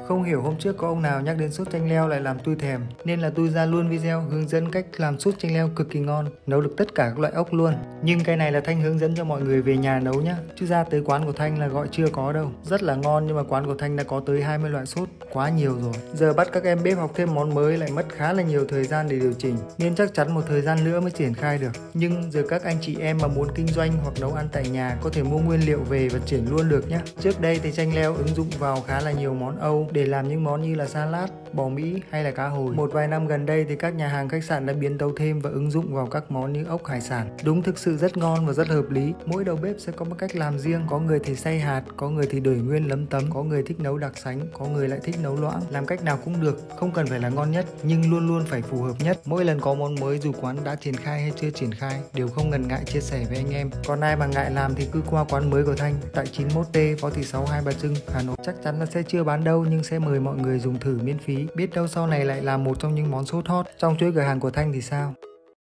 Không hiểu hôm trước có ông nào nhắc đến sốt chanh leo lại làm tôi thèm, nên là tôi ra luôn video hướng dẫn cách làm sốt chanh leo cực kỳ ngon, nấu được tất cả các loại ốc luôn. Nhưng cái này là Thanh hướng dẫn cho mọi người về nhà nấu nhá, chứ ra tới quán của Thanh là gọi chưa có đâu. Rất là ngon nhưng mà quán của Thanh đã có tới 20 loại sốt, quá nhiều rồi. Giờ bắt các em bếp học thêm món mới lại mất khá là nhiều thời gian để điều chỉnh, nên chắc chắn một thời gian nữa mới triển khai được. Nhưng giờ các anh chị em mà muốn kinh doanh hoặc nấu ăn tại nhà có thể mua nguyên liệu về và triển luôn được nhé. Trước đây thì chanh leo ứng dụng vào khá là nhiều món Âu để làm những món như là salad, bò Mỹ hay là cá hồi. Một vài năm gần đây thì các nhà hàng khách sạn đã biến tấu thêm và ứng dụng vào các món như ốc hải sản. Đúng thực sự rất ngon và rất hợp lý. Mỗi đầu bếp sẽ có một cách làm riêng, có người thì xay hạt, có người thì đổi nguyên lấm tấm, có người thích nấu đặc sánh, có người lại thích nấu loãng. Làm cách nào cũng được, không cần phải là ngon nhất nhưng luôn luôn phải phù hợp nhất. Mỗi lần có món mới dù quán đã triển khai hay chưa triển khai đều không ngần ngại chia sẻ với anh em. Còn ai mà ngại làm thì cứ qua quán mới của Thanh tại 91T Phó Thị Sáu, Hai Bà Trưng, Hà Nội. Chắc chắn là sẽ chưa bán đâu nhưng sẽ mời mọi người dùng thử miễn phí. Biết đâu sau này lại là một trong những món sốt hot trong chuỗi cửa hàng của Thanh thì sao.